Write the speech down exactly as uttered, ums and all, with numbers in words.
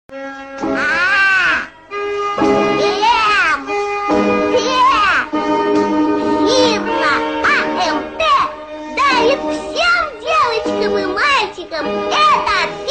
А, М, Т, Сигма, А, М, Т дарит всем девочкам и мальчикам этот